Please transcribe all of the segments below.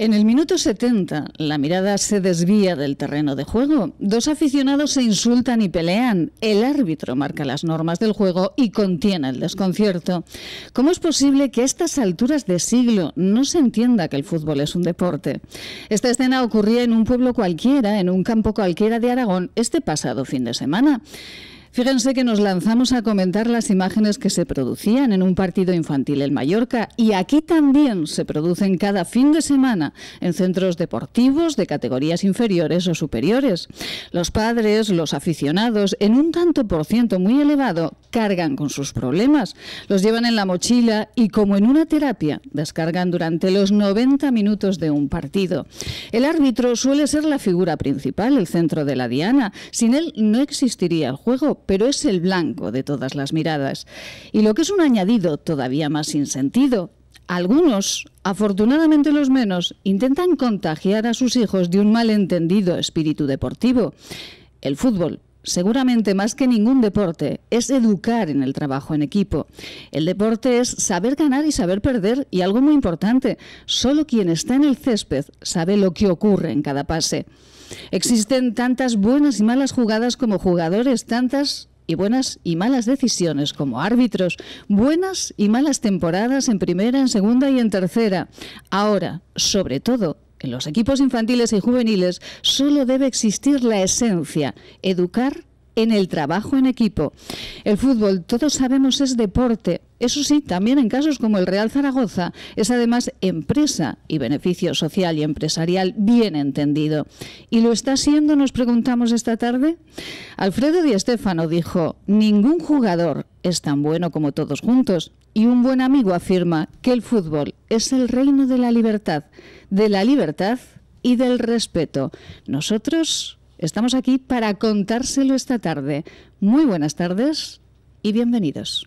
En el minuto 70, la mirada se desvía del terreno de juego. Dos aficionados se insultan y pelean. El árbitro marca las normas del juego y contiene el desconcierto. ¿Cómo es posible que a estas alturas de siglo no se entienda que el fútbol es un deporte? Esta escena ocurría en un pueblo cualquiera, en un campo cualquiera de Aragón, este pasado fin de semana. Fíjense que nos lanzamos a comentar las imágenes que se producían en un partido infantil en Mallorca, y aquí también se producen cada fin de semana en centros deportivos de categorías inferiores o superiores. Los padres, los aficionados, en un tanto por ciento muy elevado, cargan con sus problemas, los llevan en la mochila y, como en una terapia, descargan durante los 90 minutos de un partido. El árbitro suele ser la figura principal, el centro de la diana. Sin él no existiría el juego, pero es el blanco de todas las miradas. Y lo que es un añadido todavía más sin sentido, algunos, afortunadamente los menos, intentan contagiar a sus hijos de un malentendido espíritu deportivo. El fútbol, seguramente más que ningún deporte, es educar en el trabajo en equipo. El deporte es saber ganar y saber perder, y algo muy importante, solo quien está en el césped sabe lo que ocurre en cada pase. Existen tantas buenas y malas jugadas como jugadores, tantas y buenas y malas decisiones como árbitros, buenas y malas temporadas en primera, en segunda y en tercera. Ahora, sobre todo, en los equipos infantiles y juveniles solo debe existir la esencia: educar en el trabajo en equipo. El fútbol, todos sabemos, es deporte. Eso sí, también en casos como el Real Zaragoza, es además empresa y beneficio social y empresarial bien entendido. ¿Y lo está siendo, nos preguntamos esta tarde? Alfredo Di Stéfano dijo: ningún jugador es tan bueno como todos juntos. Y un buen amigo afirma que el fútbol es el reino de la libertad y del respeto. Nosotros estamos aquí para contárselo esta tarde. Muy buenas tardes y bienvenidos.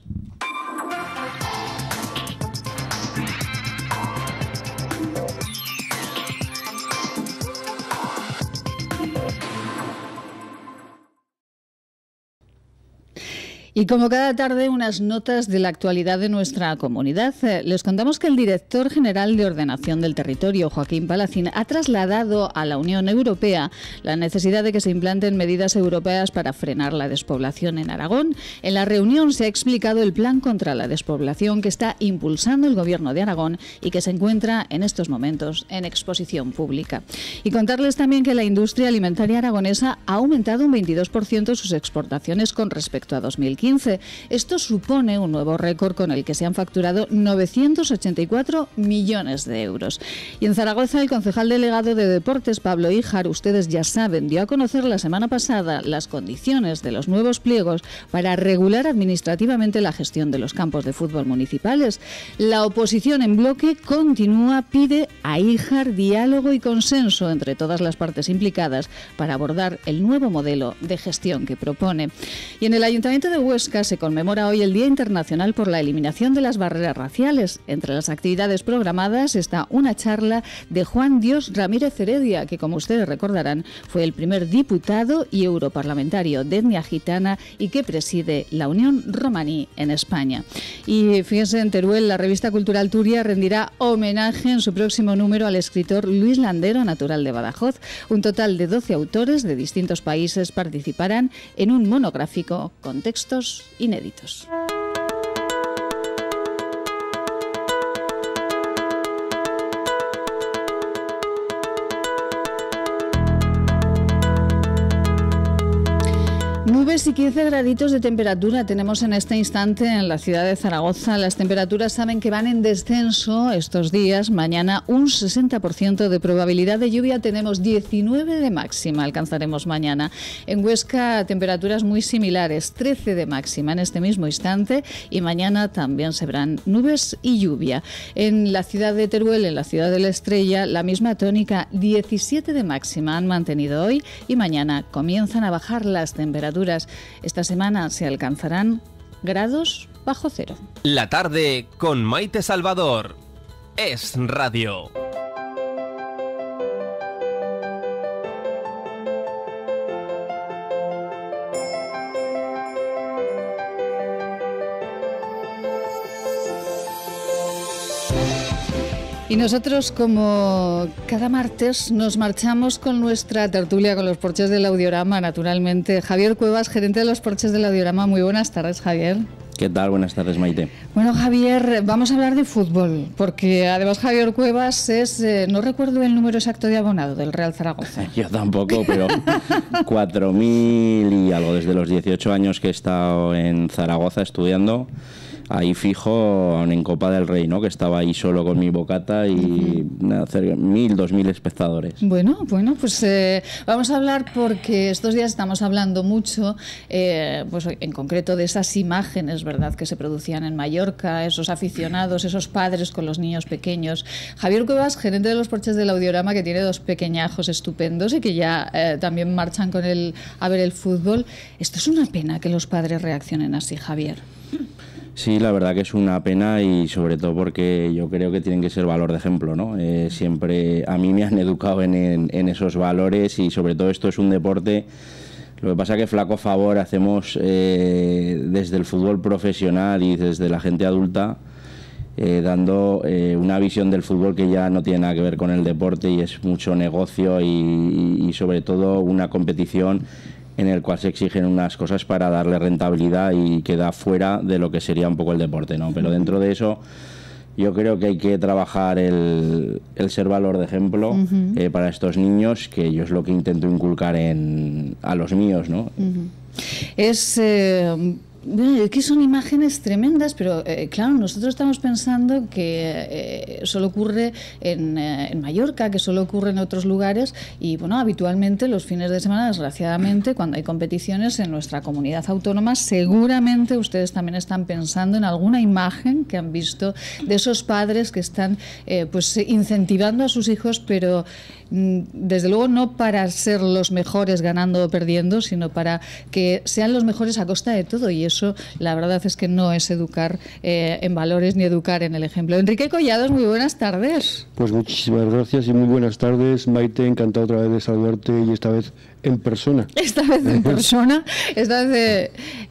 Y como cada tarde, unas notas de la actualidad de nuestra comunidad. Les contamos que el director general de Ordenación del Territorio, Joaquín Palacín, ha trasladado a la Unión Europea la necesidad de que se implanten medidas europeas para frenar la despoblación en Aragón. En la reunión se ha explicado el plan contra la despoblación que está impulsando el Gobierno de Aragón y que se encuentra en estos momentos en exposición pública. Y contarles también que la industria alimentaria aragonesa ha aumentado un 22% sus exportaciones con respecto a 2015. Esto supone un nuevo récord con el que se han facturado 984 millones de euros. Y en Zaragoza, el concejal delegado de Deportes, Pablo Híjar, ustedes ya saben, dio a conocer la semana pasada las condiciones de los nuevos pliegos para regular administrativamente la gestión de los campos de fútbol municipales. La oposición en bloque continúa, pide a Híjar diálogo y consenso entre todas las partes implicadas para abordar el nuevo modelo de gestión que propone. Y en el Ayuntamiento de Huesca se conmemora hoy el Día Internacional por la Eliminación de las Barreras Raciales. Entre las actividades programadas está una charla de Juan Dios Ramírez Heredia, que, como ustedes recordarán, fue el primer diputado y europarlamentario de etnia gitana y que preside la Unión Romaní en España. Y fíjense, en Teruel, la revista cultural Turia rendirá homenaje en su próximo número al escritor Luis Landero, natural de Badajoz. Un total de 12 autores de distintos países participarán en un monográfico con textos inéditos. Nubes y 15 graditos de temperatura tenemos en este instante en la ciudad de Zaragoza. Las temperaturas saben que van en descenso estos días. Mañana un 60% de probabilidad de lluvia. Tenemos 19 de máxima, alcanzaremos mañana. En Huesca, temperaturas muy similares, 13 de máxima en este mismo instante. Y mañana también se verán nubes y lluvia. En la ciudad de Teruel, en la ciudad de la Estrella, la misma tónica, 17 de máxima han mantenido hoy. Y mañana comienzan a bajar las temperaturas. Esta semana se alcanzarán grados bajo cero. La tarde con Maite Salvador. Es Radio. Y nosotros, como cada martes, nos marchamos con nuestra tertulia con los porches del Audiorama, naturalmente. Javier Cuevas, gerente de los porches del Audiorama. Muy buenas tardes, Javier. ¿Qué tal? Buenas tardes, Maite. Bueno, Javier, vamos a hablar de fútbol, porque además Javier Cuevas es, no recuerdo el número exacto de abonado del Real Zaragoza. Yo tampoco, pero 4.000 y algo, desde los 18 años que he estado en Zaragoza estudiando. Ahí fijo en Copa del Rey, ¿no? Que estaba ahí solo con mi bocata y cerca de 1.000, 2.000 espectadores. Bueno, pues vamos a hablar porque estos días estamos hablando mucho, pues en concreto de esas imágenes, ¿verdad?, que se producían en Mallorca, esos aficionados, esos padres con los niños pequeños. Javier Cuevas, gerente de los porches del Audiorama, que tiene 2 pequeñajos estupendos y que ya también marchan con él a ver el fútbol. Esto es una pena que los padres reaccionen así, Javier. Sí, la verdad que es una pena y sobre todo porque yo creo que tienen que ser valor de ejemplo, ¿no? Siempre a mí me han educado en esos valores y sobre todo esto es un deporte. Lo que pasa es que flaco favor hacemos desde el fútbol profesional y desde la gente adulta, dando una visión del fútbol que ya no tiene nada que ver con el deporte y es mucho negocio y sobre todo una competición en el cual se exigen unas cosas para darle rentabilidad y queda fuera de lo que sería un poco el deporte, ¿no? Pero dentro de eso yo creo que hay que trabajar el ser valor de ejemplo para estos niños, que yo es lo que intento inculcar a los míos, ¿no? Es que son imágenes tremendas, pero claro, nosotros estamos pensando que solo ocurre en Mallorca, que solo ocurre en otros lugares y bueno, habitualmente los fines de semana, desgraciadamente, cuando hay competiciones en nuestra comunidad autónoma, seguramente ustedes también están pensando en alguna imagen que han visto de esos padres que están pues incentivando a sus hijos, pero desde luego no para ser los mejores ganando o perdiendo, sino para que sean los mejores a costa de todo, y eso la verdad es que no es educar en valores ni educar en el ejemplo. Enrique Collados, muy buenas tardes. Pues muchísimas gracias y muy buenas tardes, Maite, encantado otra vez de saludarte y esta vez en persona. Esta vez en persona, esta vez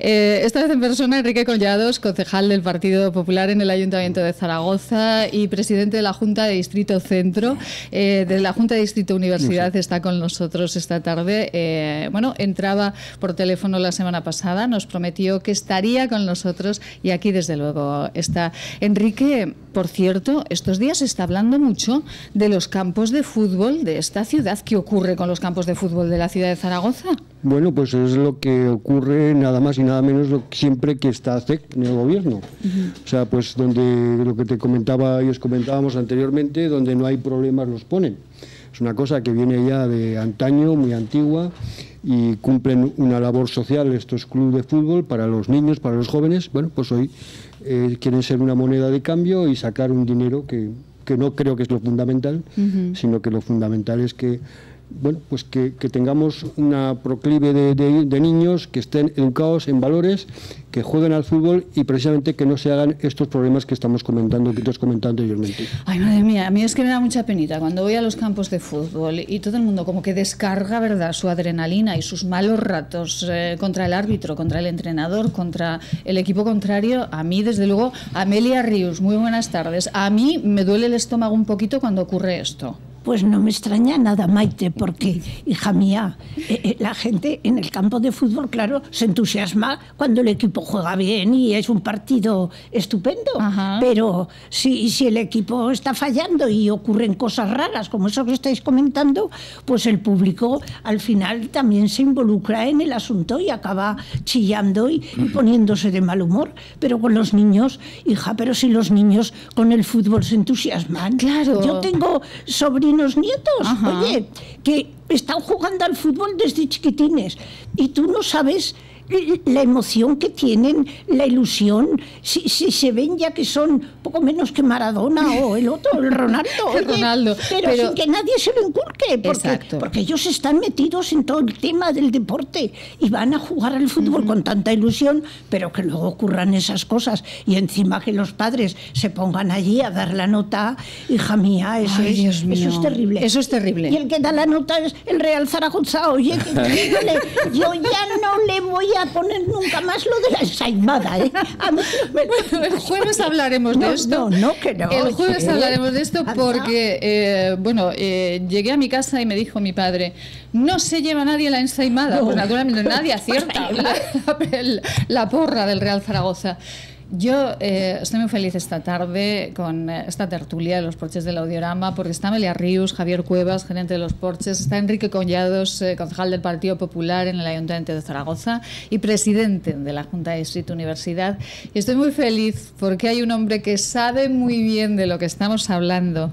en persona, Enrique Collados, concejal del Partido Popular en el Ayuntamiento de Zaragoza y presidente de la Junta de Distrito Centro, de la Junta de Distrito Universidad, está con nosotros esta tarde. Bueno, entraba por teléfono la semana pasada, nos prometió que estaría con nosotros y aquí desde luego está. Enrique, por cierto, estos días se está hablando mucho de los campos de fútbol de esta ciudad. ¿Qué ocurre con los campos de fútbol de la ciudad de Zaragoza? Bueno, pues es lo que ocurre nada más y nada menos siempre que está CEC en el gobierno. O sea, pues donde lo que te comentaba y os comentábamos anteriormente, donde no hay problemas los ponen. Es una cosa que viene ya de antaño, muy antigua, y cumplen una labor social estos clubes de fútbol para los niños, para los jóvenes. Bueno, pues hoy quieren ser una moneda de cambio y sacar un dinero que no creo que es lo fundamental, sino que lo fundamental es que bueno, pues que tengamos una proclive de niños que estén educados en valores, que jueguen al fútbol y precisamente que no se hagan estos problemas que estamos comentando, que tú has comentado anteriormente. Ay, madre mía, a mí es que me da mucha penita cuando voy a los campos de fútbol y todo el mundo como que descarga, ¿verdad?, su adrenalina y sus malos ratos contra el árbitro, contra el entrenador, contra el equipo contrario. A mí, desde luego, Amelia Rius, muy buenas tardes. A mí me duele el estómago un poquito cuando ocurre esto. Pues no me extraña nada, Maite, porque, hija mía, la gente en el campo de fútbol, claro, se entusiasma cuando el equipo juega bien y es un partido estupendo. Ajá. Pero si el equipo está fallando y ocurren cosas raras, como eso que estáis comentando, pues el público al final también se involucra en el asunto y acaba chillando y poniéndose de mal humor. Pero con los niños, hija, pero si los niños con el fútbol se entusiasman. Claro. Yo tengo sobrinos nietos, ajá, oye, que están jugando al fútbol desde chiquitines y tú no sabes la emoción que tienen, la ilusión, si se ven ya que son poco menos que Maradona o el otro, el Ronaldo, oye, Ronaldo, pero sin que nadie se lo inculque, porque ellos están metidos en todo el tema del deporte y van a jugar al fútbol con tanta ilusión, pero que luego ocurran esas cosas y encima que los padres se pongan allí a dar la nota, hija mía, eso es terrible. Eso es terrible. Y el que da la nota es el Real Zaragoza, oye, yo ya no le voy a poner nunca más lo de la ensaimada, ¿eh? A mí Bueno, el jueves hablaremos de esto. Que no. El jueves hablaremos de esto porque, llegué a mi casa y me dijo mi padre, no se lleva nadie la ensaimada. No. Pues naturalmente nadie acierta la porra del Real Zaragoza. Yo estoy muy feliz esta tarde con esta tertulia de los porches del Audiorama, porque está Amelia Rius, Javier Cuevas, gerente de los porches, está Enrique Collados, concejal del Partido Popular en el Ayuntamiento de Zaragoza y presidente de la Junta de Distrito Universidad. Y estoy muy feliz porque hay un hombre que sabe muy bien de lo que estamos hablando.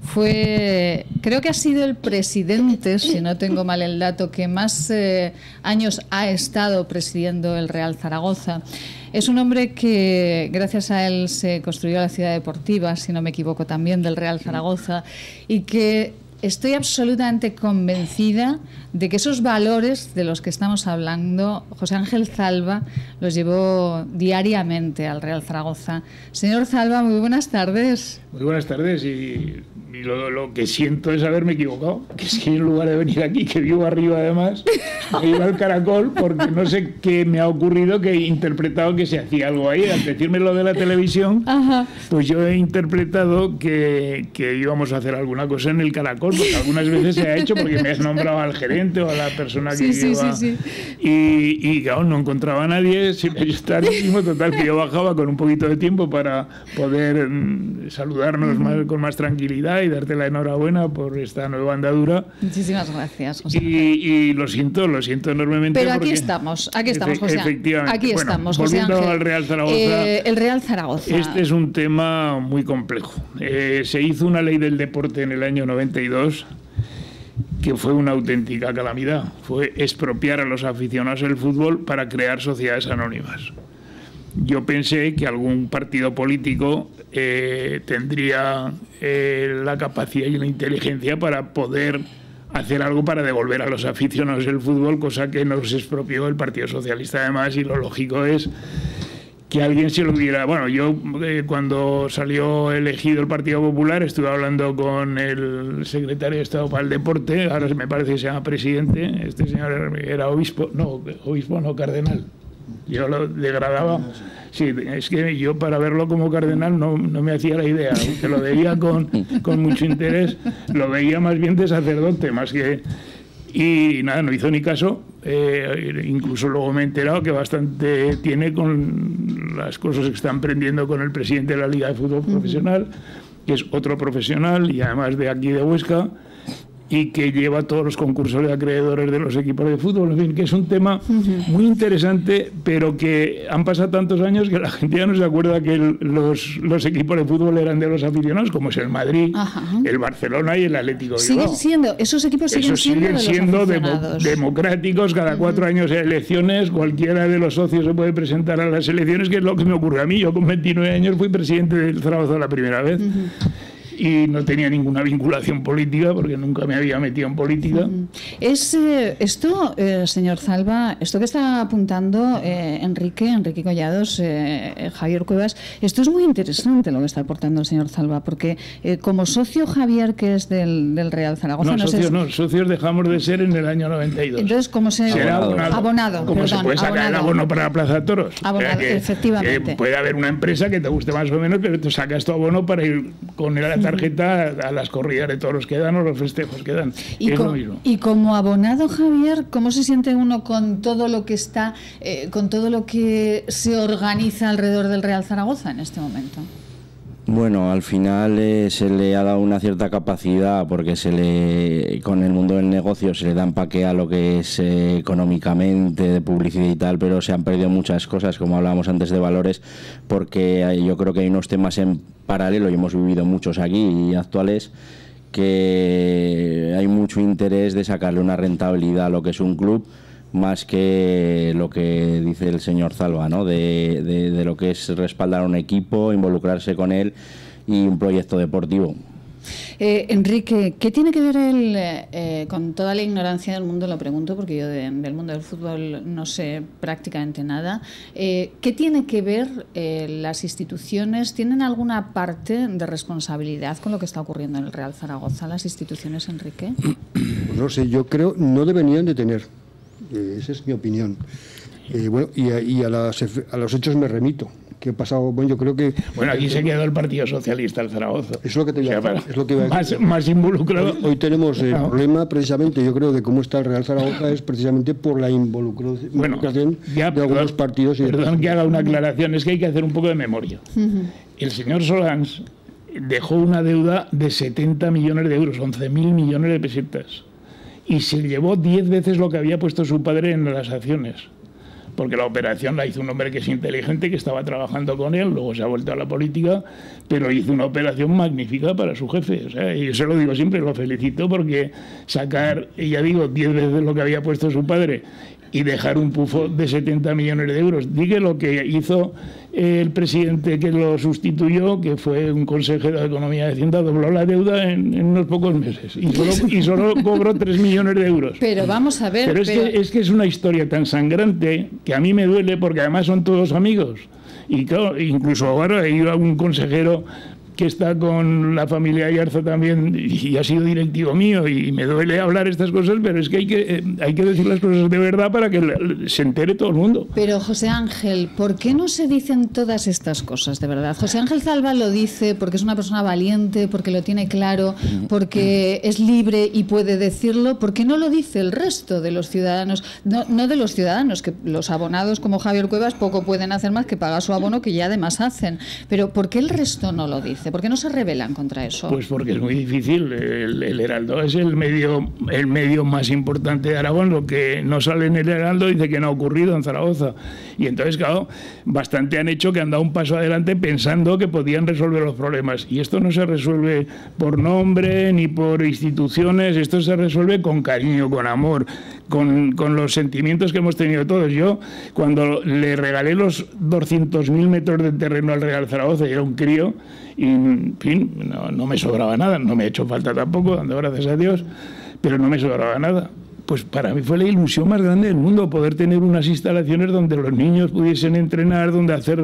Creo que ha sido el presidente, si no tengo mal el dato, que más años ha estado presidiendo el Real Zaragoza. Es un hombre que, gracias a él, se construyó la ciudad deportiva, si no me equivoco, también del Real Zaragoza, y que estoy absolutamente convencida de que esos valores de los que estamos hablando, José Ángel Zalba los llevó diariamente al Real Zaragoza. Señor Zalba, muy buenas tardes. Muy buenas tardes y lo que siento es haberme equivocado, que es que en lugar de venir aquí, que vivo arriba además, me iba al Caracol porque no sé qué me ha ocurrido, que he interpretado que se hacía algo ahí. Al decirme lo de la televisión, pues yo he interpretado que íbamos a hacer alguna cosa en el Caracol, porque algunas veces se ha hecho porque me has nombrado al gerente o a la persona que lleva. Sí. Y claro, no encontraba a nadie, siempre está mismo, total, que yo bajaba con un poquito de tiempo para poder saludarnos con más tranquilidad y darte la enhorabuena por esta nueva andadura. Muchísimas gracias, José. Y lo siento enormemente. Pero aquí estamos, José. Efectivamente. Aquí estamos, José volviendo Ángel. Al Real Zaragoza. El Real Zaragoza. Este es un tema muy complejo. Se hizo una ley del deporte en el año 92 que fue una auténtica calamidad. Fue expropiar a los aficionados del fútbol para crear sociedades anónimas. Yo pensé que algún partido político tendría la capacidad y la inteligencia para poder hacer algo para devolver a los aficionados del fútbol, cosa que nos expropió el Partido Socialista además, y lo lógico es que alguien se lo hubiera... Bueno, yo cuando salió elegido el Partido Popular estuve hablando con el secretario de Estado para el Deporte, ahora me parece que se llama presidente, este señor era obispo no, cardenal. Yo lo degradaba. Sí, es que yo para verlo como cardenal no me hacía la idea, aunque lo veía con mucho interés, lo veía más bien de sacerdote, más que... Y nada, no hizo ni caso. Incluso luego me he enterado que bastante tiene con las cosas que está emprendiendo con el presidente de la Liga de Fútbol Profesional, que es otro profesional y además de aquí de Huesca, y que lleva todos los concursos de acreedores de los equipos de fútbol, en fin, que es un tema muy interesante, pero que han pasado tantos años que la gente ya no se acuerda que los equipos de fútbol eran de los aficionados, como es el Madrid, el Barcelona y el Atlético de Bilbao. Esos equipos siguen siendo democráticos, cada 4 años hay elecciones, cualquiera de los socios se puede presentar a las elecciones, que es lo que me ocurre a mí. Yo con 29 años fui presidente del Zaragoza la primera vez. Y no tenía ninguna vinculación política porque nunca me había metido en política. Esto, señor Zalba, esto que está apuntando Enrique Collados, Javier Cuevas, esto es muy interesante lo que está aportando el señor Zalba, porque como socio Javier, que es del Real Zaragoza... Socios dejamos de ser en el año 92. Entonces, ¿cómo se...? Abonado. ¿Cómo se puede sacar el abono para la Plaza de Toros? Abonado, efectivamente. Puede haber una empresa que te guste más o menos, pero tú sacas tu abono para ir con la tarjeta a las corridas de toros que dan o los festejos que dan. Y como abonado, Javier, ¿cómo se siente uno con todo lo que está, con todo lo que se organiza alrededor del Real Zaragoza en este momento? Bueno, al final se le ha dado una cierta capacidad porque con el mundo del negocio se le da empaque a lo que es económicamente, de publicidad y tal, pero se han perdido muchas cosas, como hablábamos antes de valores, porque yo creo que hay unos temas en paralelo, y hemos vivido muchos aquí y actuales, que hay mucho interés de sacarle una rentabilidad a lo que es un club, más que lo que dice el señor Zalba, ¿no? de lo que es respaldar a un equipo, involucrarse con él y un proyecto deportivo. Enrique, ¿qué tiene que ver él con toda la ignorancia del mundo? Lo pregunto porque yo del mundo del fútbol no sé prácticamente nada. ¿Qué tiene que ver las instituciones? ¿Tienen alguna parte de responsabilidad con lo que está ocurriendo en el Real Zaragoza, las instituciones, Enrique? Pues no sé, yo creo no deberían de tener. Esa es mi opinión. Bueno, y a los hechos me remito. Que ha pasado, bueno, yo creo que... Bueno, aquí se quedó el Partido Socialista del Zaragoza. Es lo que te iba a decir. Es lo que iba a decir. Más involucrado. Hoy tenemos el problema, precisamente, yo creo, de cómo está el Real Zaragoza, es precisamente por la involucración de algunos partidos. Perdón que haga una aclaración, es que hay que hacer un poco de memoria. El señor Solans dejó una deuda de 70 millones de euros, 11.000 millones de pesetas. Y se llevó 10 veces lo que había puesto su padre en las acciones. Porque la operación la hizo un hombre que es inteligente, que estaba trabajando con él, luego se ha vuelto a la política, pero hizo una operación magnífica para su jefe. O sea, y yo se lo digo siempre, lo felicito porque sacar, ya digo, 10 veces lo que había puesto su padre y dejar un pufo de 70 millones de euros. Diga lo que hizo el presidente que lo sustituyó, que fue un consejero de Economía y Hacienda, dobló la deuda en unos pocos meses y solo cobró 3 millones de euros. Pero vamos a ver... Pero es que es una historia tan sangrante que a mí me duele porque además son todos amigos. Y claro, incluso ahora hay un consejero que está con la familia Ayarza también y ha sido directivo mío y me duele hablar estas cosas, pero es que hay que decir las cosas de verdad para que se entere todo el mundo. Pero José Ángel, ¿por qué no se dicen todas estas cosas de verdad? José Ángel Zalba lo dice porque es una persona valiente, porque lo tiene claro, porque es libre y puede decirlo. ¿Por qué no lo dice el resto de los ciudadanos? No de los ciudadanos, que los abonados como Javier Cuevas poco pueden hacer más que pagar su abono, que ya además hacen. Pero ¿por qué el resto no lo dice? ¿Por qué no se rebelan contra eso? Pues porque es muy difícil. El Heraldo es el medio más importante de Aragón. Lo que no sale en el Heraldo dice que no ha ocurrido en Zaragoza. Y entonces, claro, bastante han hecho que han dado un paso adelante pensando que podían resolver los problemas. Y esto no se resuelve por nombre ni por instituciones. Esto se resuelve con cariño, con amor, con los sentimientos que hemos tenido todos. Yo, cuando le regalé los 200.000 metros de terreno al Real Zaragoza, y era un crío, y en fin, no me sobraba nada, no me ha hecho falta tampoco, dando gracias a Dios, pero no me sobraba nada. Pues para mí fue la ilusión más grande del mundo, poder tener unas instalaciones donde los niños pudiesen entrenar, donde hacer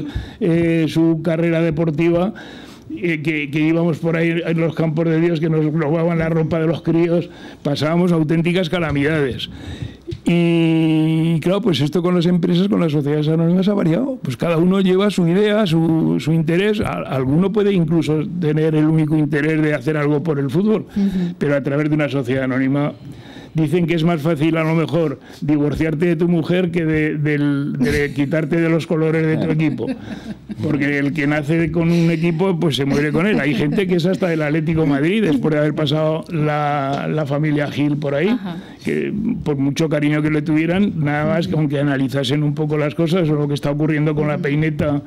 su carrera deportiva, que íbamos por ahí en los campos de Dios, que nos robaban la ropa de los críos, pasábamos auténticas calamidades. Y claro, pues esto con las empresas, con las sociedades anónimas ha variado. Pues cada uno lleva su idea, su interés. Alguno puede incluso tener el único interés de hacer algo por el fútbol, pero a través de una sociedad anónima. Dicen que es más fácil a lo mejor divorciarte de tu mujer que de quitarte de los colores de tu equipo. Porque el que nace con un equipo pues se muere con él. Hay gente que es hasta del Atlético Madrid después de haber pasado la familia Gil por ahí, que por mucho cariño que le tuvieran, nada más que aunque analizasen un poco las cosas o lo que está ocurriendo con la peineta,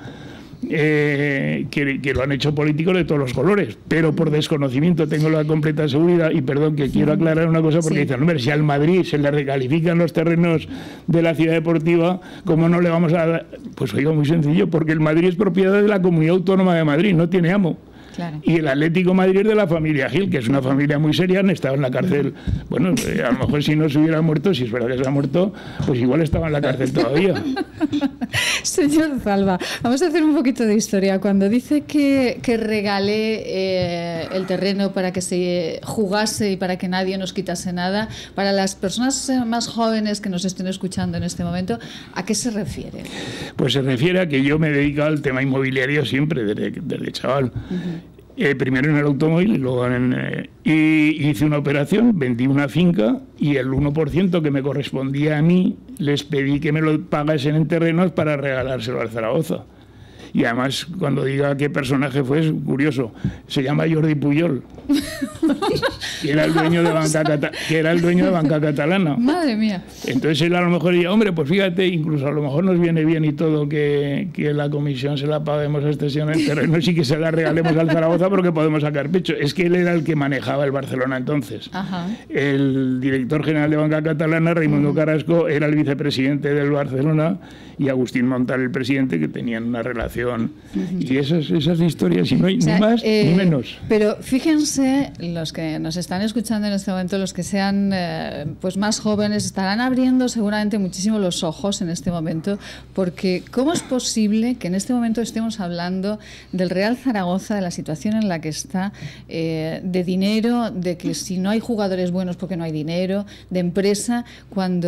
que lo han hecho políticos de todos los colores, pero por desconocimiento, tengo la completa seguridad. Y perdón, que quiero aclarar una cosa, porque dicen, hombre, si al Madrid se le recalifican los terrenos de la ciudad deportiva, ¿cómo no le vamos a dar? Pues oiga, muy sencillo, porque el Madrid es propiedad de la Comunidad Autónoma de Madrid, no tiene amo. Claro. Y el Atlético Madrid es de la familia Gil, que es una familia muy seria, han estado en la cárcel. Bueno, a lo mejor si no se hubiera muerto, si es verdad que se ha muerto, pues igual estaba en la cárcel todavía. Señor Zalba, vamos a hacer un poquito de historia. Cuando dice que regale el terreno para que se jugase y para que nadie nos quitase nada, para las personas más jóvenes que nos estén escuchando en este momento, ¿a qué se refiere? Pues se refiere a que yo me he dedicado al tema inmobiliario siempre, desde chaval. Primero en el automóvil y luego y hice una operación, vendí una finca y el 1% que me correspondía a mí les pedí que me lo pagasen en terrenos para regalárselo al Zaragoza. Y además, cuando diga qué personaje fue, es curioso. Se llama Jordi Pujol, que era el dueño de Banca Catalana. Madre mía. Entonces él a lo mejor diría, hombre, pues fíjate, incluso a lo mejor nos viene bien y todo que la comisión se la paguemos a este señor en terrenos y que se la regalemos al Zaragoza porque podemos sacar pecho. Es que él era el que manejaba el Barcelona entonces. El director general de Banca Catalana, Raimundo Carrasco, era el vicepresidente del Barcelona y Agustín Montal el presidente, que tenían una relación. Y esas historias, y no hay ni más ni menos. Pero fíjense, los que nos están escuchando en este momento, los que sean pues más jóvenes, estarán abriendo seguramente muchísimo los ojos en este momento, porque ¿cómo es posible que en este momento estemos hablando del Real Zaragoza, de la situación en la que está, de dinero, de que si no hay jugadores buenos porque no hay dinero, de empresa, cuando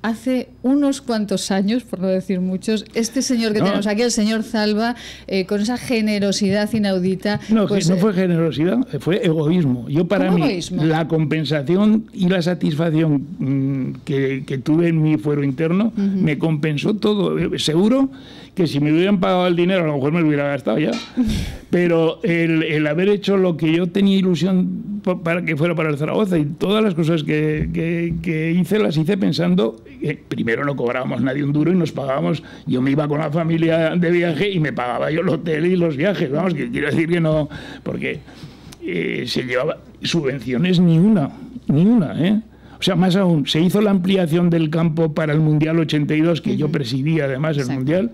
hace unos cuantos años, por no decir muchos, este señor que tenemos aquí, el señor Zalba, con esa generosidad inaudita... No, pues, no fue generosidad, fue egoísmo. Yo para mí, egoísmo? La compensación y la satisfacción que tuve en mi fuero interno me compensó todo. Seguro que si me hubieran pagado el dinero, a lo mejor me lo hubiera gastado ya. Pero el haber hecho lo que yo tenía ilusión para que fuera para el Zaragoza, y todas las cosas que hice, las hice pensando que primero no cobrábamos nadie un duro y nos pagábamos. Yo me iba con la familia de viaje y me pagaba yo el hotel y los viajes. Vamos, que quiero decir que no, porque se llevaba subvenciones ni una, ¿eh? O sea, más aún, se hizo la ampliación del campo para el Mundial 82, que yo presidía además el Mundial,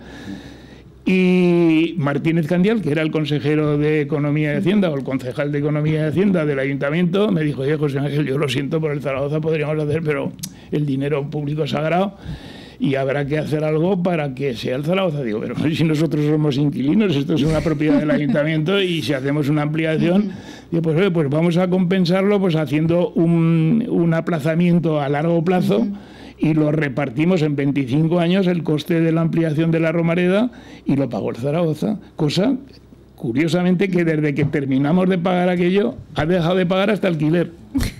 y Martínez Candial, que era el consejero de Economía y Hacienda, o el concejal de Economía y Hacienda del Ayuntamiento, me dijo: oye, José Ángel, yo lo siento por el Zaragoza, podríamos hacer, pero el dinero público es sagrado y habrá que hacer algo para que sea el Zaragoza. Digo, pero si nosotros somos inquilinos, esto es una propiedad del Ayuntamiento, y si hacemos una ampliación, digo, pues oye, pues vamos a compensarlo pues haciendo un aplazamiento a largo plazo, y lo repartimos en 25 años el coste de la ampliación de la Romareda, y lo pagó el Zaragoza, cosa curiosamente que desde que terminamos de pagar aquello ha dejado de pagar hasta alquiler.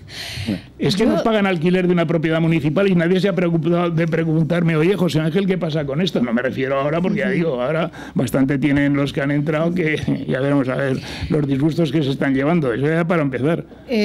Es que no pagan alquiler de una propiedad municipal y nadie se ha preocupado de preguntarme: oye, José Ángel, ¿qué pasa con esto? No me refiero ahora, porque ya digo, ahora bastante tienen los que han entrado, que ya veremos a ver los disgustos que se están llevando. Eso ya para empezar.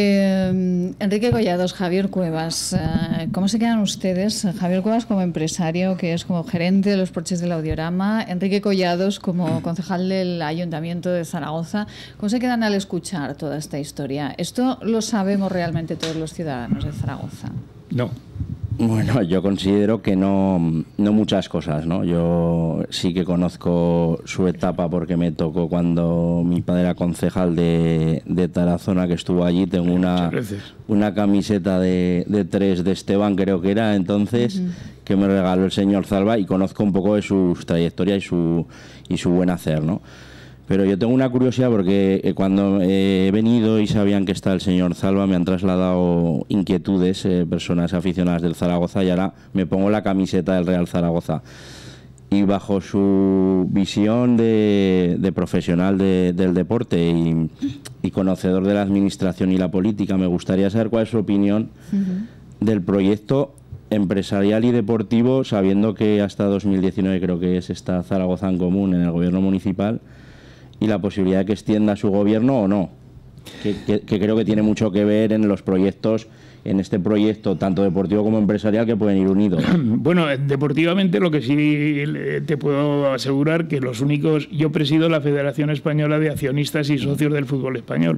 Enrique Collados, Javier Cuevas, ¿cómo se quedan ustedes? Javier Cuevas como empresario, que es como gerente de los porches del Audiorama, Enrique Collados como concejal del Ayuntamiento de Zaragoza. ¿Cómo se quedan al escuchar toda esta historia? ¿Esto lo sabemos realmente todos los ciudadanos de Zaragoza? No. Bueno, yo considero que no muchas cosas, ¿no? Yo sí que conozco su etapa porque me tocó cuando mi padre era concejal de Tarazona, que estuvo allí. Tengo una camiseta de 3 de Esteban, creo que era entonces, que me regaló el señor Zalba, y conozco un poco de su trayectoria y su buen hacer, ¿no? Pero yo tengo una curiosidad porque cuando he venido y sabían que está el señor Zalba, me han trasladado inquietudes, personas aficionadas del Zaragoza, y ahora me pongo la camiseta del Real Zaragoza. Y bajo su visión de profesional del deporte y conocedor de la administración y la política, me gustaría saber cuál es su opinión del proyecto empresarial y deportivo, sabiendo que hasta 2019 creo que está Zaragoza en Común en el gobierno municipal, y la posibilidad de que extienda su gobierno o no, que creo que tiene mucho que ver en los proyectos, en este proyecto tanto deportivo como empresarial, que pueden ir unidos. Bueno, deportivamente lo que sí te puedo asegurar que los únicos... Yo presido la Federación Española de Accionistas y Socios del Fútbol Español,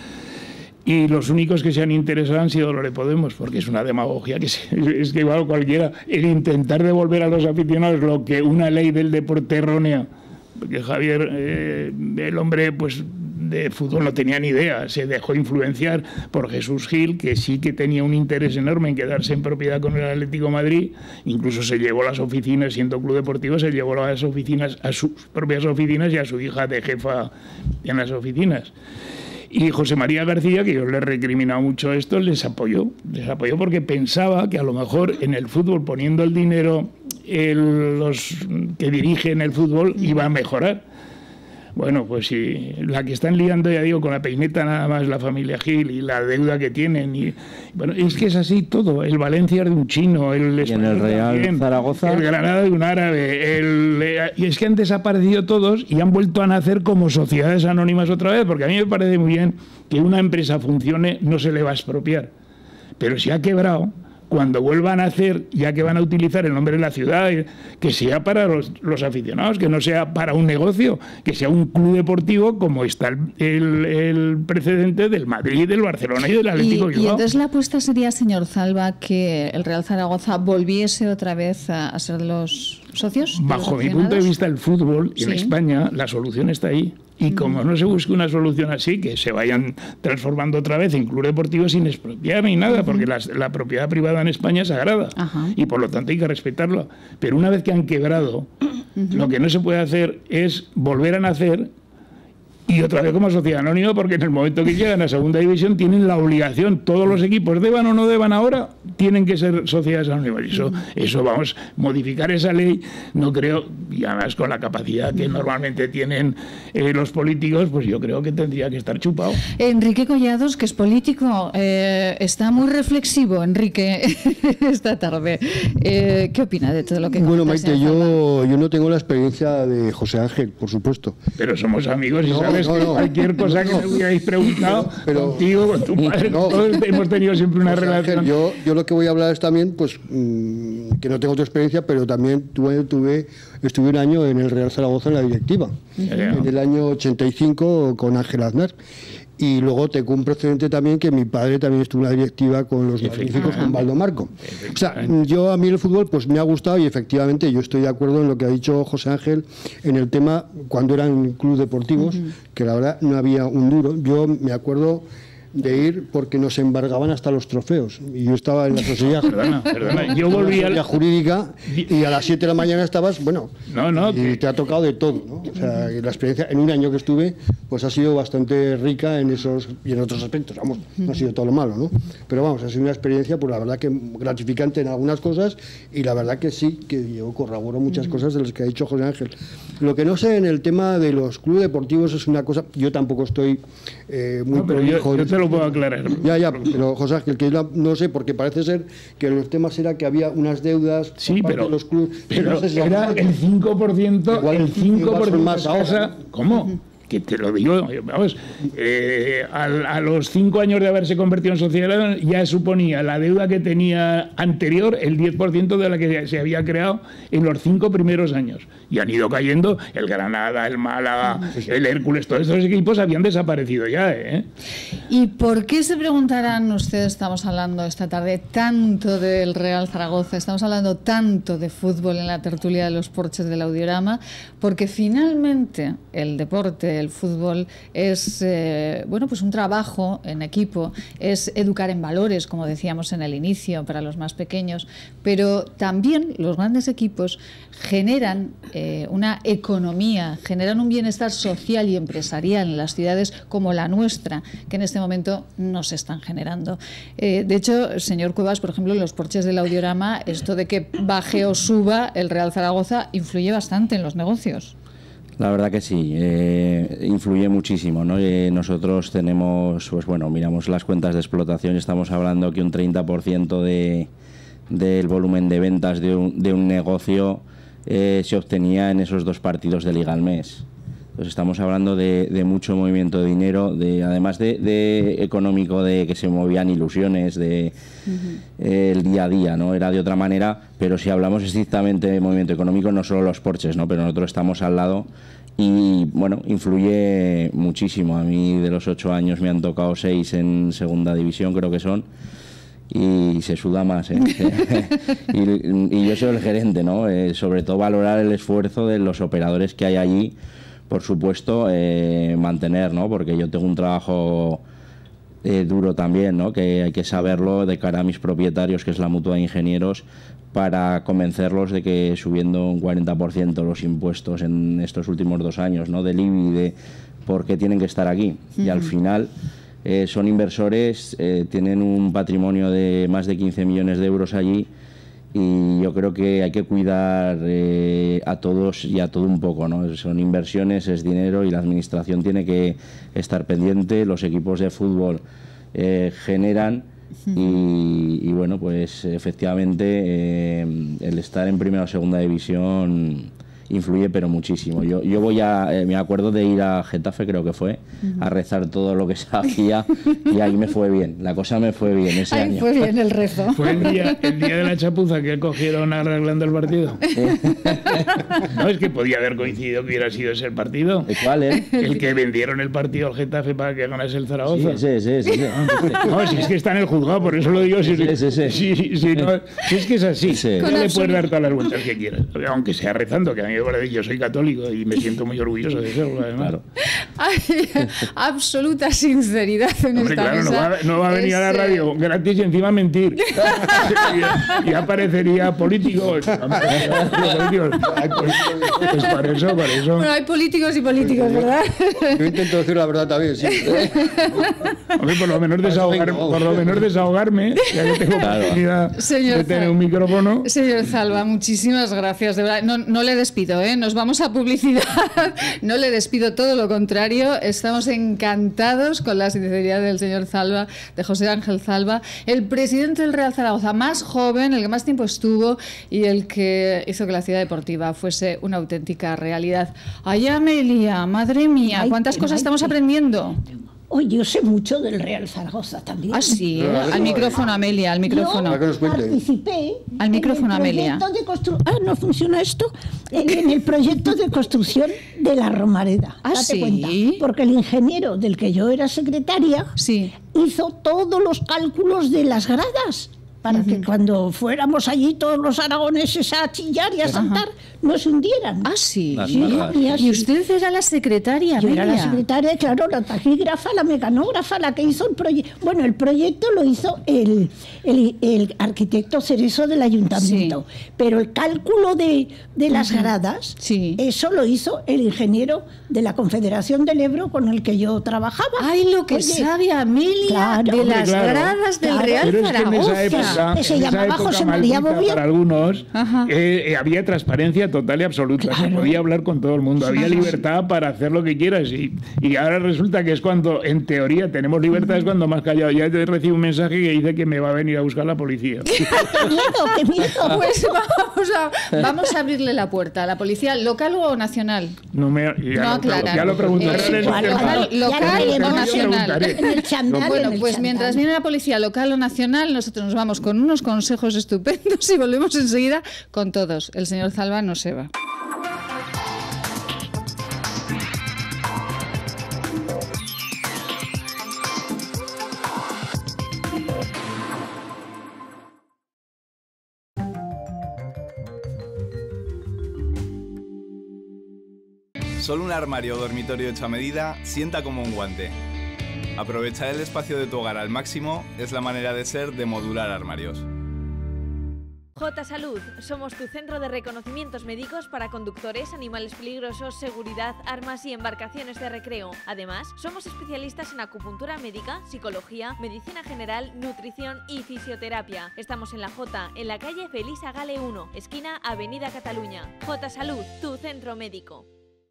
y los únicos que se han interesado han sido los de Podemos, porque es una demagogia que es que igual cualquiera, el intentar devolver a los aficionados lo que una ley del deporte errónea, porque Javier, el hombre pues de fútbol no tenía ni idea, se dejó influenciar por Jesús Gil, que sí que tenía un interés enorme en quedarse en propiedad con el Atlético de Madrid, incluso se llevó las oficinas, siendo club deportivo, se llevó las oficinas, a sus propias oficinas, y a su hija de jefa en las oficinas. Y José María García, que yo le he recriminado mucho esto, les apoyó porque pensaba que a lo mejor en el fútbol, poniendo el dinero los que dirigen el fútbol, iba a mejorar. Bueno, pues sí, la que están liando, ya digo, con la peineta nada más la familia Gil, y la deuda que tienen. Y bueno, es que es así todo. El Valencia es de un chino, el Español, en el Real también, Zaragoza, el Granada de un árabe. Y es que han desaparecido todos y han vuelto a nacer como sociedades anónimas otra vez, porque a mí me parece muy bien que una empresa funcione, no se le va a expropiar. Pero si ha quebrado, cuando vuelvan a hacer, ya que van a utilizar el nombre de la ciudad, que sea para los aficionados, que no sea para un negocio, que sea un club deportivo, como está el precedente del Madrid, del Barcelona y del Atlético de Bilbao. Y entonces la apuesta sería, señor Zalba, que el Real Zaragoza volviese otra vez a ser de los socios. Bajo mi punto de vista, el fútbol en España, la solución está ahí. Y como no se busque una solución así, que se vayan transformando otra vez en club deportivo sin expropiar ni nada, porque la propiedad privada en España es sagrada, y por lo tanto hay que respetarla. Pero una vez que han quebrado, lo que no se puede hacer es volver a nacer Y otra vez como sociedad anónima, porque en el momento que llegan a segunda división tienen la obligación, todos los equipos, deban o no deban ahora, tienen que ser sociedades anónimas. Eso vamos, modificar esa ley, no creo, y además con la capacidad que normalmente tienen los políticos, pues yo creo que tendría que estar chupado. Enrique Collados, que es político, está muy reflexivo, Enrique, esta tarde. ¿Qué opina de todo lo que Bueno, comenta, Maite, yo no tengo la experiencia de José Ángel, por supuesto. Pero somos amigos y sabes no. cualquier cosa que me hubierais preguntado, contigo, con tu padre, todos hemos tenido siempre una José relación. Ángel, yo lo que voy a hablar es también, pues, que no tengo tu experiencia, pero también estuve un año en el Real Zaragoza en la directiva, en el año 85 con Ángel Aznar. Y luego tengo un precedente también que mi padre también estuvo en la directiva con los magníficos, con Baldo Marco. O sea, a mí el fútbol pues me ha gustado y efectivamente yo estoy de acuerdo en lo que ha dicho José Ángel en el tema cuando eran clubes deportivos, que la verdad no había un duro. Yo me acuerdo de ir porque nos embargaban hasta los trofeos y yo estaba en la sociedad, yo volví a la jurídica y a las 7 de la mañana estabas, y te ha tocado de todo, ¿no? O sea, la experiencia en un año que estuve pues ha sido bastante rica en esos y en otros aspectos, vamos, no ha sido todo lo malo, ¿no? Pero vamos, ha sido una experiencia pues la verdad que gratificante en algunas cosas y la verdad que sí, que yo corroboro muchas cosas de las que ha dicho José Ángel. Lo que no sé en el tema de los clubes deportivos es una cosa, yo tampoco estoy muy prolijo. Yo te lo puedo aclarar. Ya, pero José Ángel, que no sé, porque parece ser que los temas era que había unas deudas sí, por parte pero de los clubes. Pero no sé si era el 5%, igual el 5% más ahora. ¿Cómo? Que te lo digo, vamos, a los 5 años de haberse convertido en sociedad ya suponía la deuda que tenía anterior el 10% de la que se había creado en los 5 primeros años. Y han ido cayendo el Granada, el Málaga, el Hércules, todos estos equipos habían desaparecido ya, ¿eh? ¿Y por qué se preguntarán ustedes, estamos hablando esta tarde tanto del Real Zaragoza, estamos hablando tanto de fútbol en la tertulia de los porches del Audiorama? Porque finalmente el deporte, el fútbol es pues un trabajo en equipo, es educar en valores, como decíamos en el inicio, para los más pequeños, pero también los grandes equipos generan una economía, generan un bienestar social y empresarial en las ciudades como la nuestra, que en este momento no se están generando. De hecho, señor Cuevas, por ejemplo, en los porches del Audiorama, esto de que baje o suba el Real Zaragoza influye bastante en los negocios. La verdad que sí, influye muchísimo, ¿no? Nosotros tenemos, miramos las cuentas de explotación y estamos hablando que un 30% del volumen de ventas de un negocio se obtenía en esos 2 partidos de liga al mes. Entonces estamos hablando de mucho movimiento de dinero, además de económico, de que se movían ilusiones, el día a día, ¿no? Era de otra manera, pero si hablamos estrictamente de movimiento económico, no solo los porches, ¿no? Pero nosotros estamos al lado y, influye muchísimo. A mí de los 8 años me han tocado 6 en segunda división, creo que son. Y se suda más, ¿eh? y yo soy el gerente, ¿no? Sobre todo valorar el esfuerzo de los operadores que hay allí, por supuesto, mantener, ¿no? Porque yo tengo un trabajo duro también, ¿no? Que hay que saberlo de cara a mis propietarios, que es la Mutua de Ingenieros, para convencerlos de que subiendo un 40% los impuestos en estos últimos 2 años, ¿no? Del IBI, de por qué tienen que estar aquí. Y al final son inversores, tienen un patrimonio de más de 15 millones de euros allí y yo creo que hay que cuidar a todos y a todo un poco, ¿no? Son inversiones, es dinero y la administración tiene que estar pendiente. Los equipos de fútbol generan y pues efectivamente el estar en primera o segunda división influye, pero muchísimo. Yo me acuerdo de ir a Getafe, creo que fue, a rezar todo lo que se hacía y ahí me fue bien, la cosa me fue bien ese año. Fue bien el rezo. Fue el día de la chapuza que cogieron arreglando el partido. No, es que podía haber coincidido que hubiera sido ese el partido. ¿Cuál, El que vendieron el partido al Getafe para que ganase el Zaragoza. Sí. No, si es que está en el juzgado, por eso lo digo. Si es que es así, no le puedes dar todas las vueltas que quieras, aunque sea rezando, que a mí mí me parece, yo soy católico y me siento muy orgulloso de serlo, además. Claro. Hay absoluta sinceridad en Hombre, esta claro, mesa. no va a venir a la radio gratis y encima mentir. y aparecería político. Pues para eso. Bueno, hay políticos y políticos, ¿verdad? Yo intento decir la verdad también, sí. Hombre, por lo menos desahogarme, ya que tengo oportunidad de tener un micrófono. Señor Zalba, muchísimas gracias. De verdad, no le despido, ¿eh? Nos vamos a publicidad. No le despido, todo lo contrario. Estamos encantados con la sinceridad del señor Zalba, de José Ángel Zalba, el presidente del Real Zaragoza, más joven, el que más tiempo estuvo y el que hizo que la ciudad deportiva fuese una auténtica realidad. Ay, Amelia, madre mía, ¿cuántas cosas estamos aprendiendo? Oye, yo sé mucho del Real Zaragoza también. Ah, sí, al micrófono, Amelia, al micrófono. Yo participé al micrófono, Amelia. ¿No funciona esto? En el proyecto de construcción de la Romareda. Ah, date sí. cuenta. Porque el ingeniero del que yo era secretaria hizo todos los cálculos de las gradas para que cuando fuéramos allí todos los aragoneses a chillar y a saltar, no se hundieran. Ah, sí. Y usted era la secretaria, Yo Amelia. era la secretaria, claro, la taquígrafa, la mecanógrafa, la que hizo el proyecto. Bueno, el proyecto lo hizo el arquitecto Cerezo del ayuntamiento, pero el cálculo de las gradas, eso lo hizo el ingeniero de la Confederación del Ebro con el que yo trabajaba. ¡Ay, lo que sabe Amelia de las gradas del Real Zaragoza! Se llamaba José María Bobbio. Para algunos había transparencia total y absoluta. Se podía hablar con todo el mundo. Había libertad para hacer lo que quieras. Y ahora resulta que es cuando, en teoría, tenemos libertad, es cuando más callado. Ya te recibo un mensaje que dice que me va a venir a buscar la policía. ¡Qué miedo! Pues vamos a abrirle la puerta a la policía, ¿local o nacional? Ya lo preguntaré. ¿Local o nacional? En el chandal. Bueno, pues mientras viene la policía local o nacional, nosotros nos vamos con unos consejos estupendos y volvemos enseguida con todos. El señor Zalba no se va. Solo un armario o dormitorio hecho a medida sienta como un guante. Aprovechar el espacio de tu hogar al máximo es la manera de ser de Modular Armarios. J Salud, somos tu centro de reconocimientos médicos para conductores, animales peligrosos, seguridad, armas y embarcaciones de recreo. Además, somos especialistas en acupuntura médica, psicología, medicina general, nutrición y fisioterapia. Estamos en la J, en la calle Felisa Gale 1, esquina Avenida Cataluña. J Salud, tu centro médico.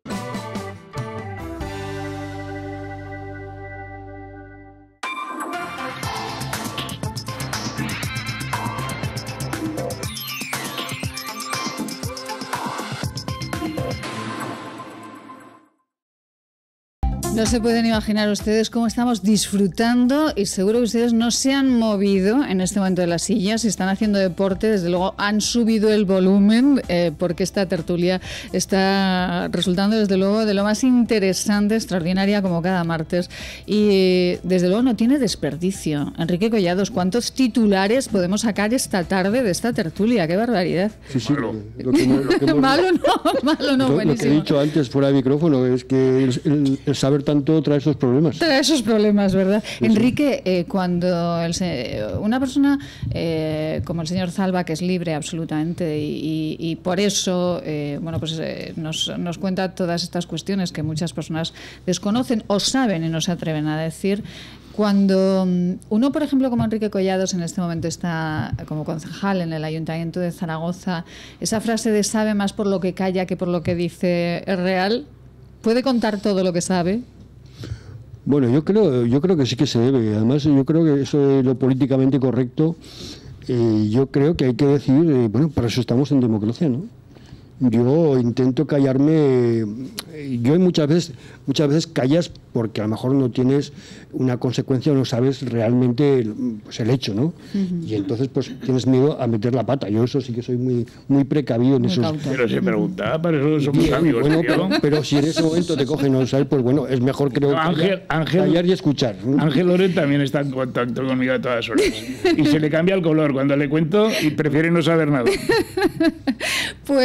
No se pueden imaginar ustedes cómo estamos disfrutando y seguro que ustedes no se han movido en este momento de las sillas, si están haciendo deporte, desde luego han subido el volumen porque esta tertulia está resultando desde luego de lo más interesante, extraordinaria como cada martes y desde luego no tiene desperdicio. Enrique Collados, ¿cuántos titulares podemos sacar esta tarde de esta tertulia? ¡Qué barbaridad! Sí, Malo. Malo no, buenísimo. Lo que he dicho antes fuera de micrófono es que el saber tanto trae esos problemas. Trae esos problemas, ¿verdad? Sí, Enrique, cuando una persona como el señor Zalba, que es libre absolutamente y por eso nos cuenta todas estas cuestiones que muchas personas desconocen o saben y no se atreven a decir, cuando uno, por ejemplo, como Enrique Collados en este momento está como concejal en el Ayuntamiento de Zaragoza, esa frase de sabe más por lo que calla que por lo que dice es real, ¿puede contar todo lo que sabe? Bueno, yo creo que sí que se debe. Además, yo creo que eso de lo políticamente correcto, yo creo que hay que decir, bueno, para eso estamos en democracia, ¿no? Yo intento callarme, yo muchas veces callas porque a lo mejor no tienes una consecuencia o no sabes realmente pues, el hecho, ¿no? Y entonces pues tienes miedo a meter la pata. Yo eso sí que soy muy precavido en eso. Pero se preguntaba, para eso somos amigos. Bueno, pero si en ese momento te cogen no sabes, pues bueno, es mejor creo callar y escuchar. Ángel Loret también está en contacto conmigo a todas horas. Y se le cambia el color cuando le cuento y prefiere no saber nada. Pues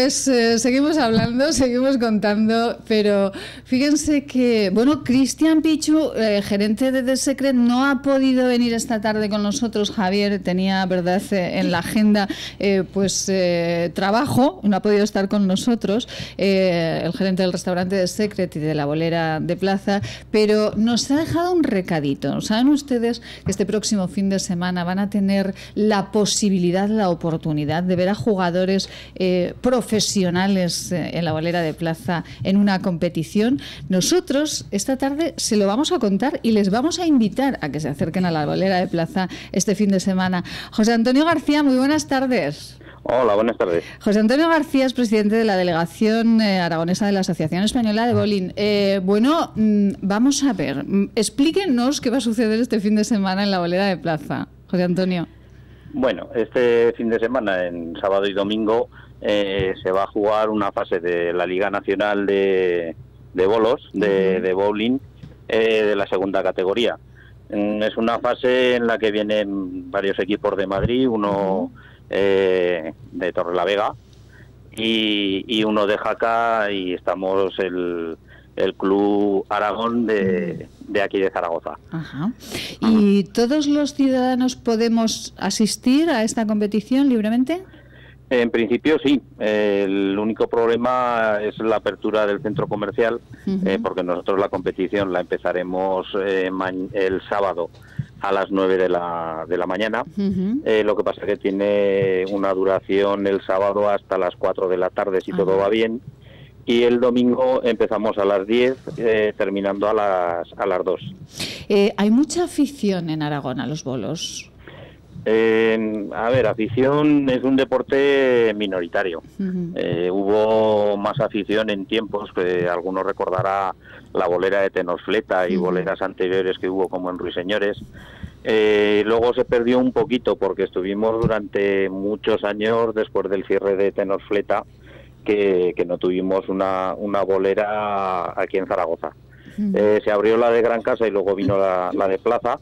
seguimos hablando, seguimos contando, pero fíjense que, bueno, Cristian Pichu, gerente de The Secret, no ha podido venir esta tarde con nosotros. Javier tenía, verdad, en la agenda trabajo, no ha podido estar con nosotros, el gerente del restaurante The Secret y de la bolera de Plaza, pero nos ha dejado un recadito. ¿Saben ustedes que este próximo fin de semana van a tener la posibilidad, la oportunidad de ver a jugadores profesionales en la bolera de Plaza en una competición? Nosotros esta tarde se lo vamos a contar y les vamos a invitar a que se acerquen a la bolera de Plaza este fin de semana. José Antonio García, muy buenas tardes. Hola, buenas tardes. José Antonio García es presidente de la delegación aragonesa de la Asociación Española de Bowling. Vamos a ver, explíquenos qué va a suceder este fin de semana en la bolera de Plaza. José Antonio. Bueno, este fin de semana, en sábado y domingo, se va a jugar una fase de la Liga Nacional de Bolos, de bowling, de la segunda categoría. Es una fase en la que vienen varios equipos de Madrid, uno de Torrelavega y uno de Jaca, y estamos el Club Aragón de aquí de Zaragoza. Ajá. ¿Y todos los ciudadanos podemos asistir a esta competición libremente? En principio sí. El único problema es la apertura del centro comercial, porque nosotros la competición la empezaremos el sábado a las 9 de la mañana. Lo que pasa es que tiene una duración el sábado hasta las 4 de la tarde, si todo va bien. Y el domingo empezamos a las 10, terminando a las 2. ¿Hay mucha afición en Aragón a los bolos? A ver, afición es un deporte minoritario. Hubo más afición en tiempos, que algunos recordará la bolera de Tenorsfleta y boleras anteriores que hubo, como en Ruiseñores. Luego se perdió un poquito porque estuvimos durante muchos años, después del cierre de Tenorsfleta, que no tuvimos una bolera aquí en Zaragoza. Se abrió la de Gran Casa y luego vino la de Plaza,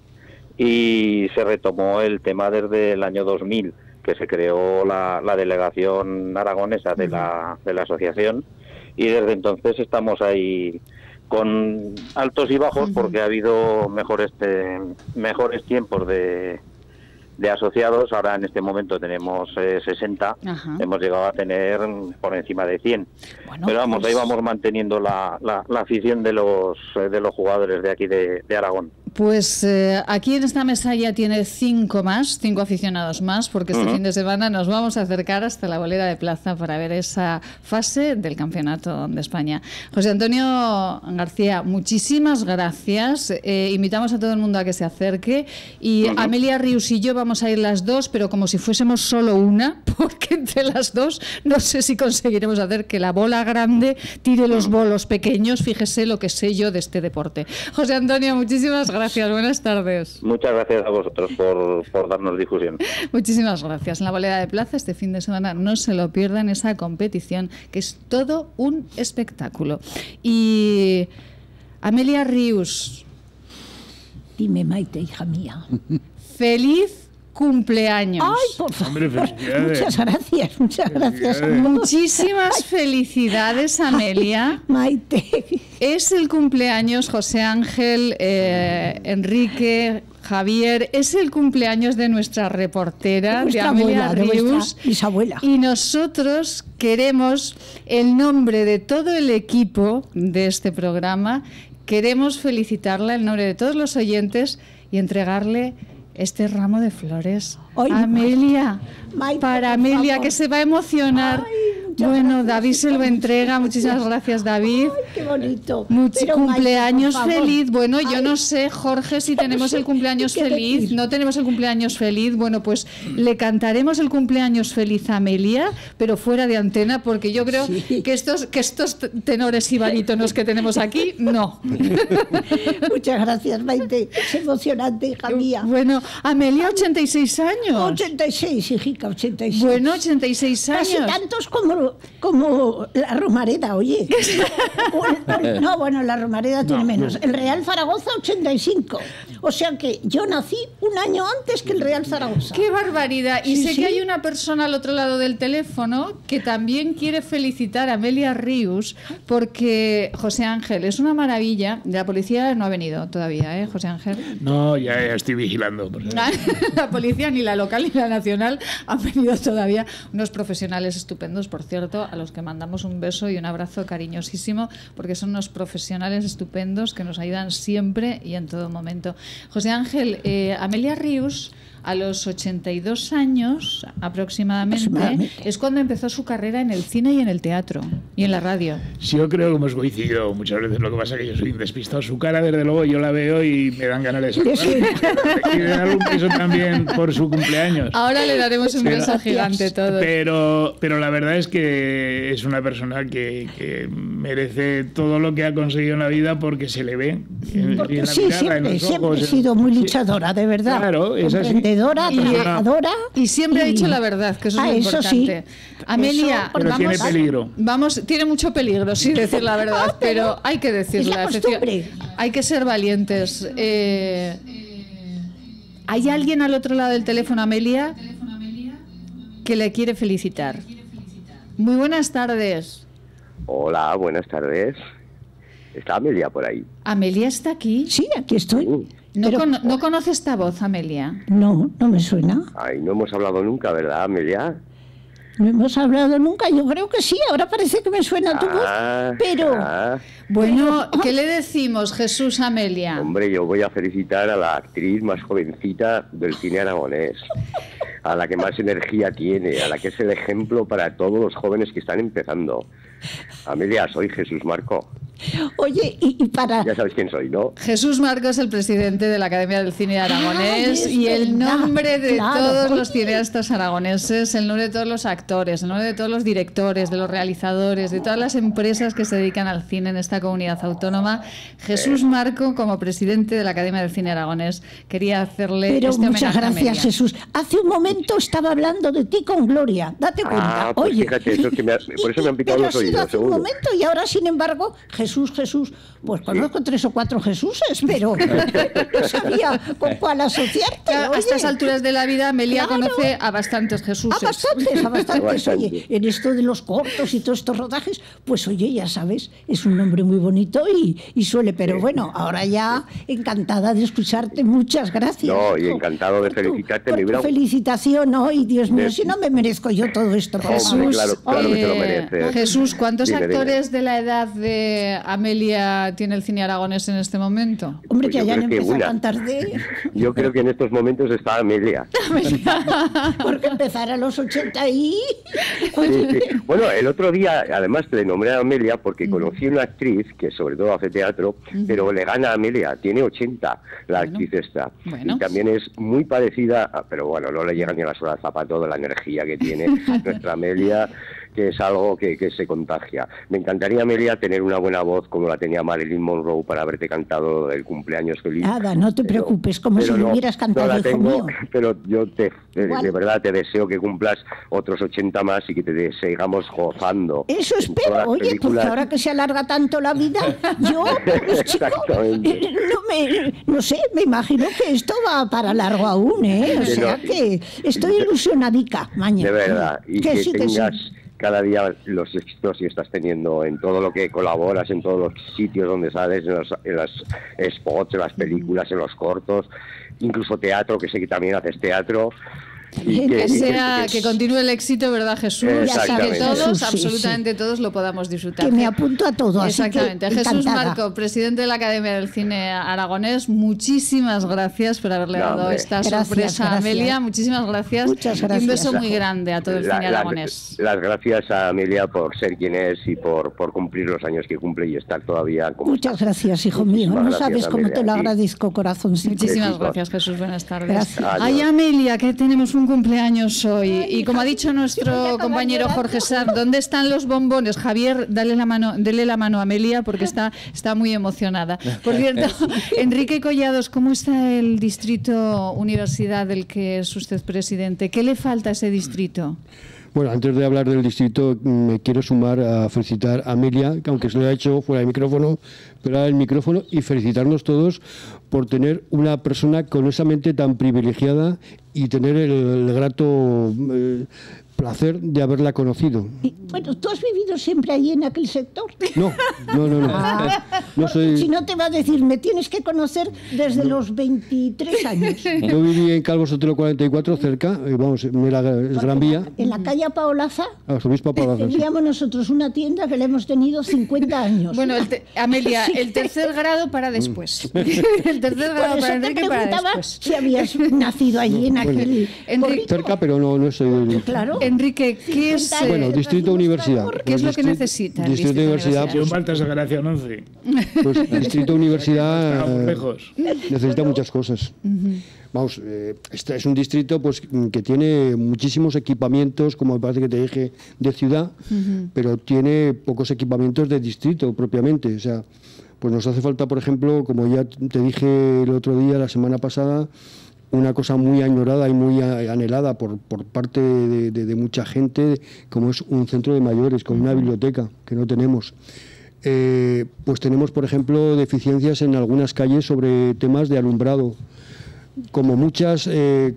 y se retomó el tema desde el año 2000, que se creó la delegación aragonesa de la asociación, y desde entonces estamos ahí con altos y bajos, porque ha habido mejores tiempos de asociados. Ahora en este momento tenemos 60, hemos llegado a tener por encima de 100. Bueno, pero vamos, ahí vamos manteniendo la afición de los jugadores de aquí de Aragón. Pues aquí en esta mesa ya tiene 5 aficionados más, porque este fin de semana nos vamos a acercar hasta la bolera de Plaza para ver esa fase del Campeonato de España. José Antonio García, muchísimas gracias. Invitamos a todo el mundo a que se acerque, y Amelia Rius y yo vamos a ir las dos, pero como si fuésemos solo una, porque entre las dos no sé si conseguiremos hacer que la bola grande tire los bolos pequeños. Fíjese lo que sé yo de este deporte. José Antonio, muchísimas gracias. Buenas tardes. Muchas gracias a vosotros por darnos difusión. Muchísimas gracias. En la bolera de Plaza este fin de semana no se lo pierdan, esa competición que es todo un espectáculo. Y Amelia Rius. Dime, Maite, hija mía. ¡Feliz cumpleaños! ¡Ay, por favor! Muchas gracias, muchas gracias. Muchísimas felicidades, Amelia. Maite. Es el cumpleaños, José Ángel, Enrique, Javier, es el cumpleaños de nuestra reportera, de Amelia Rius, bisabuela. Y nosotros queremos, en nombre de todo el equipo de este programa, queremos felicitarla en nombre de todos los oyentes y entregarle este ramo de flores. Ay, Amelia, Maite, para Amelia, que se va a emocionar. Bueno, David se lo entrega. Muchísimas gracias, David. Ay, qué bonito. Cumpleaños Maite, feliz. Bueno, yo no sé, Jorge, si tenemos el cumpleaños feliz. No tenemos el cumpleaños feliz. Bueno, pues le cantaremos el cumpleaños feliz a Amelia, pero fuera de antena, porque yo creo que estos tenores y barítonos que tenemos aquí, no. Muchas gracias, Maite. Es emocionante, hija mía. Bueno, Amelia, 86 años. 86, hijica, 86. Bueno, 86 años. Casi tantos como como la Romareda, oye. No, bueno, la Romareda tiene menos. El Real Zaragoza 85. O sea que yo nací un año antes que el Real Zaragoza. ¡Qué barbaridad! Y Sí, sé sí. que hay una persona al otro lado del teléfono que también quiere felicitar a Amelia Rius porque, José Ángel, es una maravilla. La policía no ha venido todavía, ¿eh, José Ángel? No, ya estoy vigilando. La policía, ni la local ni la nacional, han venido todavía. Unos profesionales estupendos, por cierto, a los que mandamos un beso y un abrazo cariñosísimo, porque son unos profesionales estupendos que nos ayudan siempre y en todo momento. José Ángel, Amelia Rius, a los 82 años aproximadamente, es cuando empezó su carrera en el cine y en el teatro y en la radio. Sí, yo creo que hemos coincidido muchas veces. Lo que pasa es que yo soy un despistado. Su cara, desde luego, yo la veo y me dan ganas de saludarle. Y de darle un beso también por su cumpleaños. Ahora le daremos un beso gigante todos. Pero la verdad es que es una persona que merece todo lo que ha conseguido en la vida porque se le ve en Porque la sí, mirada, en los siempre ojos. he sido muy luchadora, de verdad. Claro, es así. Emprendedora, trabajadora. Y siempre ha dicho la verdad, que eso es lo eso importante. sí. Amelia, Pero tiene peligro. Tiene mucho peligro, sí, decir la verdad, pero hay que decirla. Es la costumbre. Hay que ser valientes. ¿Hay alguien al otro lado del teléfono, Amelia, que le quiere felicitar? Muy buenas tardes. Hola, buenas tardes. ¿Está Amelia por ahí? ¿Amelia está aquí? Sí, aquí estoy. ¿No conoce esta voz, Amelia? No, no me suena. Ay, no hemos hablado nunca, ¿verdad, Amelia? No hemos hablado nunca, yo creo que sí, ahora parece que me suena tu voz, pero... Bueno, ¿qué le decimos, Jesús, a Amelia? Hombre, yo voy a felicitar a la actriz más jovencita del cine aragonés, a la que más energía tiene, a la que es el ejemplo para todos los jóvenes que están empezando. Amelia, soy Jesús Marco. Oye, y para... Ya sabes quién soy, ¿no? Jesús Marco es el presidente de la Academia del Cine Aragonés y el nombre de todos los cineastas aragoneses, el nombre de todos los actores, el nombre de todos los directores, de los realizadores, de todas las empresas que se dedican al cine en esta comunidad autónoma. Jesús Marco, como presidente de la Academia del Cine Aragonés, quería hacerle este homenaje muchas a gracias, Amelia. Jesús. Hace un momento estaba hablando de ti con Gloria, date cuenta. Pues Oye, fíjate, eso es que por eso me han picado pero los ha sido oídos, hace un seguro. momento y ahora, sin embargo, Jesús, pues conozco 3 o 4 Jesuses, pero no sabía con cuál asociarte. Claro, a estas alturas de la vida, Amelia Claro. conoce a bastantes Jesuses. A bastantes. Oye, en esto de los cortos y todos estos rodajes, pues oye, ya sabes, es un nombre muy bonito y suele, pero bueno, ahora ya encantada de escucharte, muchas gracias. No, y encantado de felicitarte. Por Me hubiera... tu felicitación, ¿no? Y Dios mío, si no me merezco yo todo esto. por Hombre, favor. claro que te lo mereces. Jesús, ¿cuántos Dime, dime. actores de la edad de Amelia tiene el cine aragonés en este momento? Hombre, Pues que yo hayan creo que empezado a una. cantar de... Yo creo que en estos momentos está Amelia. Porque empezar a los 80 y... Sí, sí. Bueno, el otro día, además, te nombré a Amelia porque conocí una actriz que sobre todo hace teatro, pero le gana a Amelia, tiene 80, la actriz esta. Y también es muy parecida, pero bueno, no le llega ni a la sola del zapato de la energía que tiene nuestra Amelia, que es algo que se contagia. Me encantaría, Amelia, tener una buena voz como la tenía Marilyn Monroe para haberte cantado el cumpleaños feliz. Nada, no te preocupes, como si lo hubieras cantado, no la hijo tengo, mío. pero yo de Igual. verdad te deseo que cumplas otros 80 más y que te sigamos gozando. Eso en espero, todas las oye, porque películas. ahora que se alarga tanto la vida, yo, pues, chico, Exactamente. no sé, me imagino que esto va para largo aún, ¿eh? O Sí, sea no, que estoy ilusionadica, Maña. De verdad, y que sí, tengas sí. cada día los éxitos que estás teniendo en todo lo que colaboras, en todos los sitios donde sales, en las spots, en las películas, en los cortos, incluso teatro, que sé que también haces teatro. Y que continúe el éxito, ¿verdad, Jesús? Exactamente. Que todos, Jesús, sí, absolutamente todos, lo podamos disfrutar. Que me apunto a todo, así que Exactamente. Jesús encantada. Marco, presidente de la Academia del Cine Aragonés, muchísimas gracias por haberle dado esta sorpresa a Amelia. Muchísimas gracias. Muchas gracias. Y un beso muy grande a todo el cine aragonés. Las gracias a Amelia por ser quien es y por cumplir los años que cumple y estar todavía como Muchas está. gracias, hijo mío. No Muchísimas sabes gracias, cómo te lo Amelia, agradezco, corazoncito. Muchísimas Besitos. gracias, Jesús. Buenas tardes. Gracias. Ay, Amelia, que tenemos un cumpleaños hoy. Y como ha dicho nuestro compañero Jorge Sar, ¿dónde están los bombones? Javier, dele la mano a Amelia porque está muy emocionada. Por cierto, Enrique Collados, ¿cómo está el distrito universidad del que es usted presidente? ¿Qué le falta a ese distrito? Bueno, antes de hablar del distrito, me quiero sumar a felicitar a Amelia, que aunque se lo ha hecho fuera del micrófono, pero ahora el micrófono, y felicitarnos todos por tener una persona con esa mente tan privilegiada y tener el grato placer de haberla conocido. Bueno, ¿tú has vivido siempre allí en aquel sector? No. No soy... Si no te va a decir, me tienes que conocer desde los 23 años. Yo viví en Calvo Sotelo 44, cerca, vamos, era Gran Vía. En la calle Paolaza, teníamos nosotros una tienda que la hemos tenido 50 años. Bueno, Amelia, el tercer grado para después. El tercer grado para Enrique para después. Si habías nacido allí en aquel... Cerca, pero no soy del... Claro. Enrique, ¿qué es...? Bueno, Distrito Universidad. ¿Qué es lo que necesita el Distrito Universidad? Pues, falta esa generación 11. Pues Distrito Universidad lejos. Necesita muchas cosas. Vamos, este es un distrito pues que tiene muchísimos equipamientos, como me parece que te dije, de ciudad, pero tiene pocos equipamientos de distrito propiamente. O sea, pues nos hace falta, por ejemplo, como ya te dije el otro día, la semana pasada, una cosa muy añorada y muy anhelada por parte de mucha gente, como es un centro de mayores, con una biblioteca, que no tenemos. Pues tenemos, por ejemplo, deficiencias en algunas calles sobre temas de alumbrado, como muchas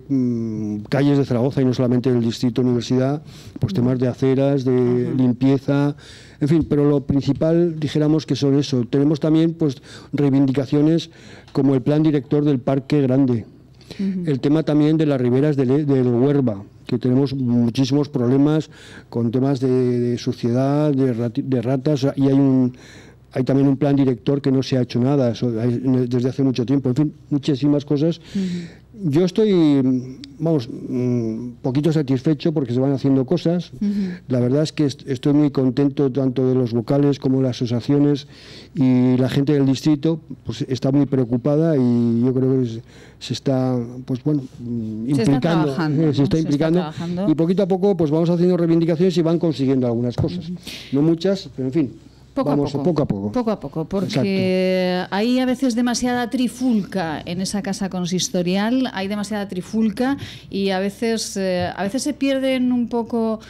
calles de Zaragoza y no solamente del Distrito Universidad, pues temas de aceras, de limpieza, en fin, pero lo principal, dijéramos que son eso. Tenemos también pues reivindicaciones como el plan director del Parque Grande. El tema también de las riberas del Huerva, que tenemos muchísimos problemas con temas de suciedad, de ratas, y hay también un plan director que no se ha hecho nada desde hace mucho tiempo. En fin, muchísimas cosas. Yo estoy, vamos, poquito satisfecho porque se van haciendo cosas. La verdad es que estoy muy contento tanto de los vocales como de las asociaciones, y la gente del distrito pues está muy preocupada, y yo creo que se está, pues bueno, implicando. Se está implicando, y poquito a poco pues vamos haciendo reivindicaciones y van consiguiendo algunas cosas. No muchas, pero en fin. Poco a poco, porque exacto, hay a veces demasiada trifulca en esa casa consistorial, hay demasiada trifulca, y a veces se pierden un poco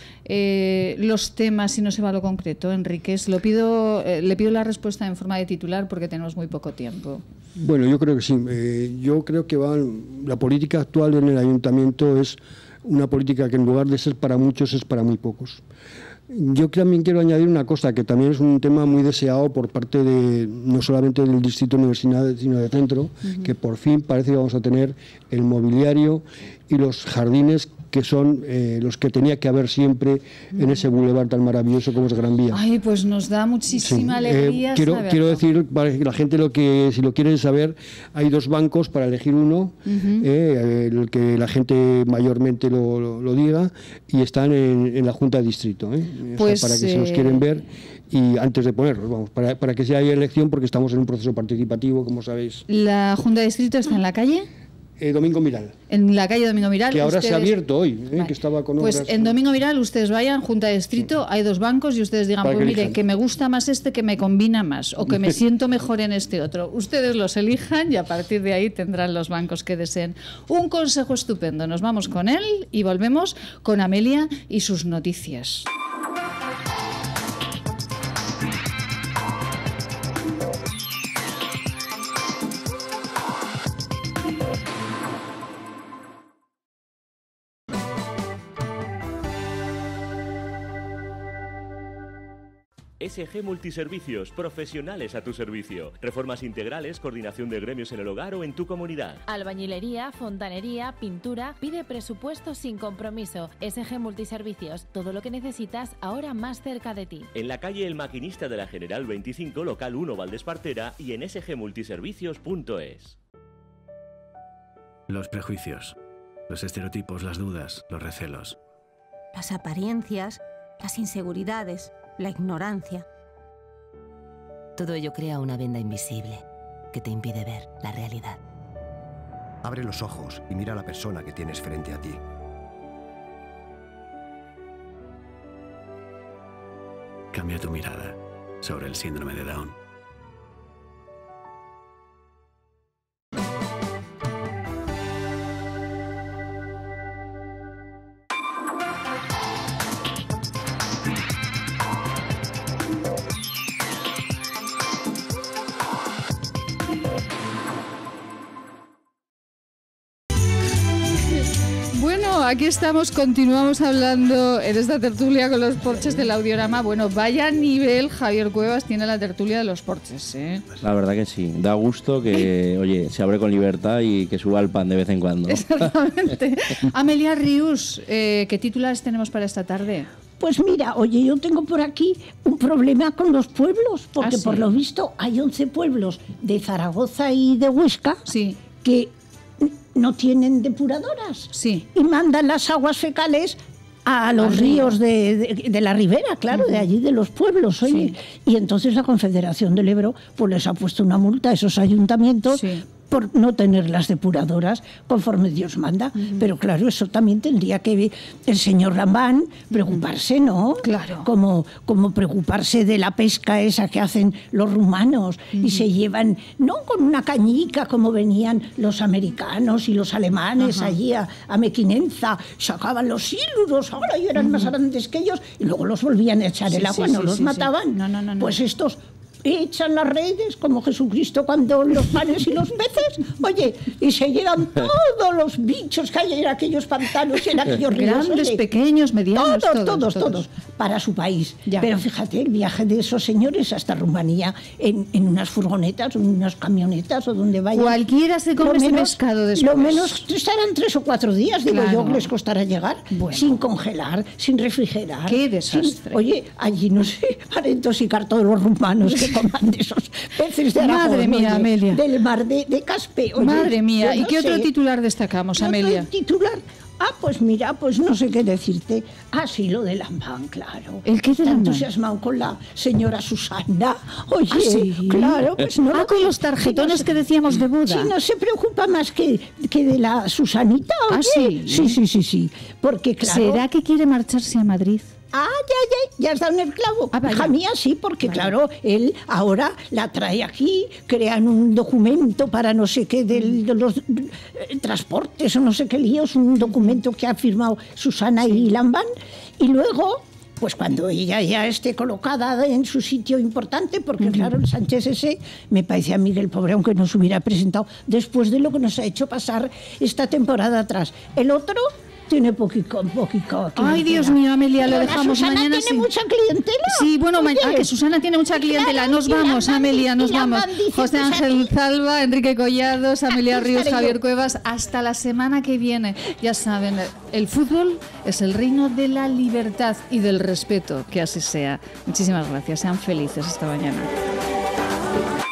los temas y no se va a lo concreto. Enrique, le pido la respuesta en forma de titular porque tenemos muy poco tiempo. Bueno, yo creo que sí. Yo creo que la política actual en el ayuntamiento es una política que en lugar de ser para muchos es para muy pocos. Yo también quiero añadir una cosa, que también es un tema muy deseado por parte de no solamente del Distrito Universidad, sino de Centro, que por fin parece que vamos a tener el mobiliario y los jardines que son los que tenía que haber siempre en ese bulevar tan maravilloso como es Gran Vía. Ay, pues nos da muchísima alegría saberlo. Quiero decir, para que la gente si lo quiere saber, hay 2 bancos para elegir uno, el que la gente mayormente lo diga, y están en la Junta de Distrito, pues, o sea, para que se los quieren ver. Y antes de ponerlos, vamos, para que sea haya elección, porque estamos en un proceso participativo, como sabéis. ¿La Junta de Distrito está en la calle? Domingo Miral. En la calle Domingo Miral. Que ahora se ha abierto hoy, que estaba con pues obras. En Domingo Miral ustedes vayan, Junta de Distrito, hay 2 bancos, y ustedes digan, pues mire, que me gusta más que me combina más, o que me siento mejor en este otro. Ustedes los elijan y a partir de ahí tendrán los bancos que deseen. Un consejo estupendo. Nos vamos con él y volvemos con Amelia y sus noticias. SG Multiservicios, profesionales a tu servicio. Reformas integrales, coordinación de gremios en el hogar o en tu comunidad. Albañilería, fontanería, pintura. Pide presupuesto sin compromiso. SG Multiservicios, todo lo que necesitas ahora más cerca de ti. En la calle El Maquinista de la General 25, local 1, Valdespartera, y en sgmultiservicios.es. Los prejuicios, los estereotipos, las dudas, los recelos. Las apariencias, las inseguridades, la ignorancia. Todo ello crea una venda invisible que te impide ver la realidad. Abre los ojos y mira a la persona que tienes frente a ti. Cambia tu mirada sobre el síndrome de Down. aquí estamos, continuamos hablando en esta tertulia con los porches del Audiorama. Bueno, vaya nivel Javier Cuevas tiene la tertulia de los porches, ¿eh? La verdad que sí, da gusto que, oye, se abre con libertad y que suba el pan de vez en cuando. Exactamente. Amelia Rius, ¿qué titulares tenemos para esta tarde? Pues mira, oye, yo tengo por aquí un problema con los pueblos, porque ¿sí? por lo visto hay 11 pueblos de Zaragoza y de Huesca que no tienen depuradoras y mandan las aguas fecales a los ríos de la ribera, claro, de allí de los pueblos, oye. Y entonces la Confederación del Ebro pues les ha puesto una multa a esos ayuntamientos por no tener las depuradoras conforme Dios manda. Pero claro, eso también tendría que el señor Lambán preocuparse, ¿no? Claro. Como preocuparse de la pesca esa que hacen los rumanos y se llevan, no con una cañica como venían los americanos y los alemanes allí a Mequinenza, sacaban los silures, ahora y eran más grandes que ellos, y luego los volvían a echar el agua, no los mataban. No. Pues estos echan las redes como Jesucristo cuando los panes y los peces, oye, y se llevan todos los bichos que hay en aquellos pantanos y en aquellos ríos. Grandes, pequeños, medianos, todos para su país. Ya. Pero fíjate, el viaje de esos señores hasta Rumanía en unas furgonetas, en unas camionetas o donde vayan. Cualquiera se come ese pescado después. Lo menos estarán 3 o 4 días, digo yo, que les costará llegar, sin congelar, sin refrigerar. ¡Qué desastre! Oye, allí no sé, van a intoxicar todos los rumanos que coman de esos peces de Aragón. Madre mía, Amelia. Del mar de Caspe. Oye, madre mía. ¿Y qué otro sé. titular destacamos, Amelia? ¿Otro titular? Pues mira, pues no sé qué decirte. Sí, lo de Lambán, claro. ¿El qué de Está Lambán? entusiasmado con la señora Susana. Oye, ¿sí? Claro, pues no. Con los tarjetones que decíamos de boda. Sí, no se preocupa más que de la Susanita, oye. Sí. Porque, claro. ¿Será que quiere marcharse a Madrid? Ya has dado en el clavo. Hija mía, sí, porque claro, él ahora la trae aquí, crean un documento para no sé qué de los transportes o no sé qué líos, un documento que ha firmado Susana y Lambán, y luego, pues cuando ella ya esté colocada en su sitio importante, porque claro, el Sánchez ese, me parece a mí que el pobre, aunque no se hubiera presentado, después de lo que nos ha hecho pasar esta temporada atrás. El otro tiene poquito. Ay, Dios mío, Amelia, lo dejamos Susana mañana. ¿Tiene mucha clientela? Sí, bueno, que Susana tiene mucha clientela. Nos vamos, Amelia, nos vamos. José Ángel Zalba, Enrique Collados, Amelia Ríos, Javier Cuevas. Hasta la semana que viene. Ya saben, el fútbol es el reino de la libertad y del respeto. Que así sea. Muchísimas gracias. Sean felices. Hasta mañana.